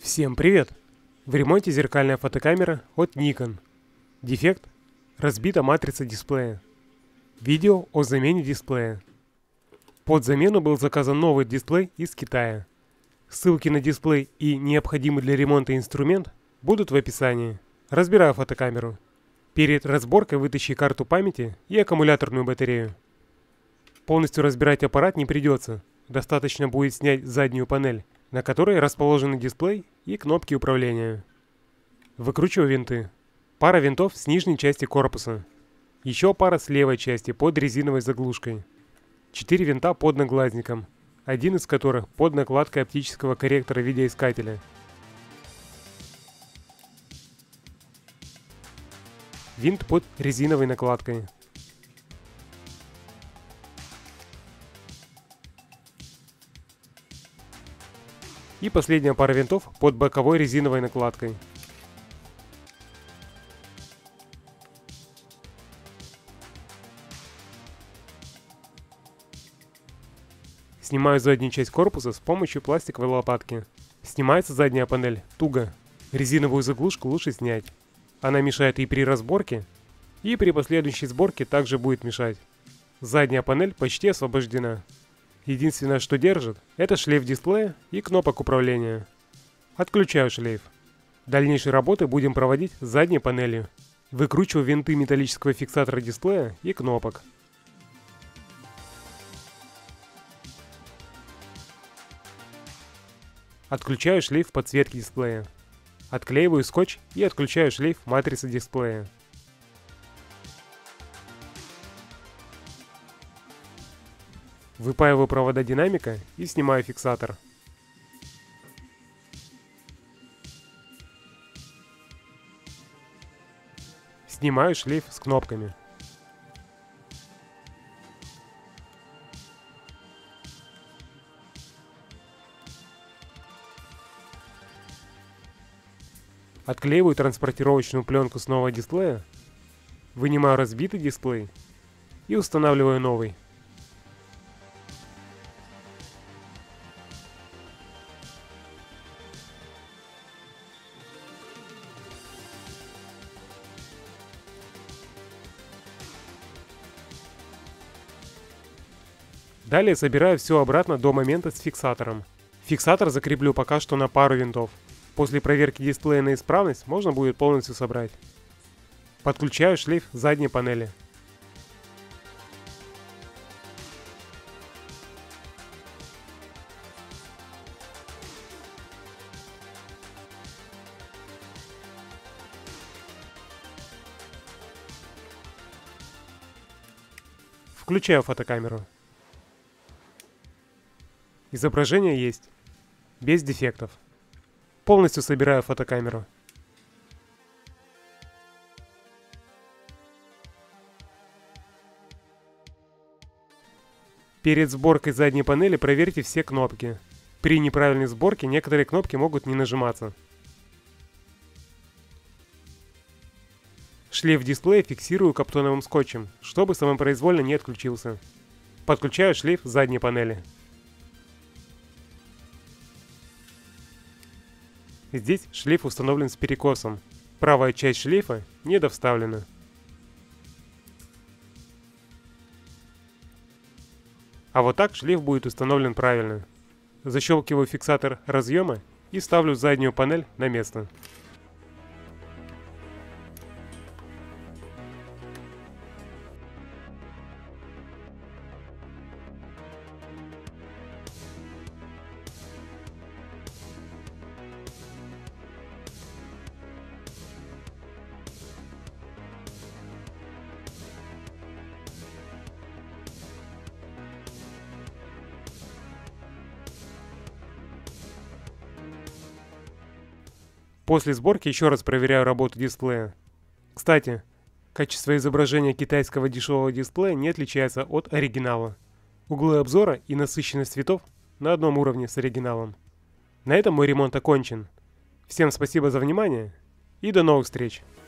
Всем привет! В ремонте зеркальная фотокамера от Nikon. Дефект – разбита матрица дисплея. Видео о замене дисплея. Под замену был заказан новый дисплей из Китая. Ссылки на дисплей и необходимый для ремонта инструмент будут в описании. Разбираю фотокамеру. Перед разборкой вытащи карту памяти и аккумуляторную батарею. Полностью разбирать аппарат не придется. Достаточно будет снять заднюю панель, на которой расположены дисплей и кнопки управления. Выкручиваю винты. Пара винтов с нижней части корпуса. Еще пара с левой части под резиновой заглушкой. 4 винта под наглазником, один из которых под накладкой оптического корректора видеоискателя. Винт под резиновой накладкой. И последняя пара винтов под боковой резиновой накладкой. Снимаю заднюю часть корпуса с помощью пластиковой лопатки. Снимается задняя панель туго. Резиновую заглушку лучше снять. Она мешает и при разборке, и при последующей сборке также будет мешать. Задняя панель почти освобождена. Единственное, что держит, это шлейф дисплея и кнопок управления. Отключаю шлейф. Дальнейшие работы будем проводить с задней панелью. Выкручиваю винты металлического фиксатора дисплея и кнопок. Отключаю шлейф подсветки дисплея. Отклеиваю скотч и отключаю шлейф матрицы дисплея. Выпаиваю провода динамика и снимаю фиксатор. Снимаю шлейф с кнопками. Отклеиваю транспортировочную пленку с нового дисплея, вынимаю разбитый дисплей и устанавливаю новый. Далее собираю все обратно до момента с фиксатором. Фиксатор закреплю пока что на пару винтов. После проверки дисплея на исправность можно будет полностью собрать. Подключаю шлейф задней панели. Включаю фотокамеру. Изображение есть, без дефектов. Полностью собираю фотокамеру. Перед сборкой задней панели проверьте все кнопки. При неправильной сборке некоторые кнопки могут не нажиматься. Шлейф дисплея фиксирую каптоновым скотчем, чтобы самопроизвольно не отключился. Подключаю шлейф задней панели. Здесь шлейф установлен с перекосом. Правая часть шлейфа недовставлена. А вот так шлейф будет установлен правильно. Защелкиваю фиксатор разъема и ставлю заднюю панель на место. После сборки еще раз проверяю работу дисплея. Кстати, качество изображения китайского дешевого дисплея не отличается от оригинала. Углы обзора и насыщенность цветов на одном уровне с оригиналом. На этом мой ремонт окончен. Всем спасибо за внимание и до новых встреч!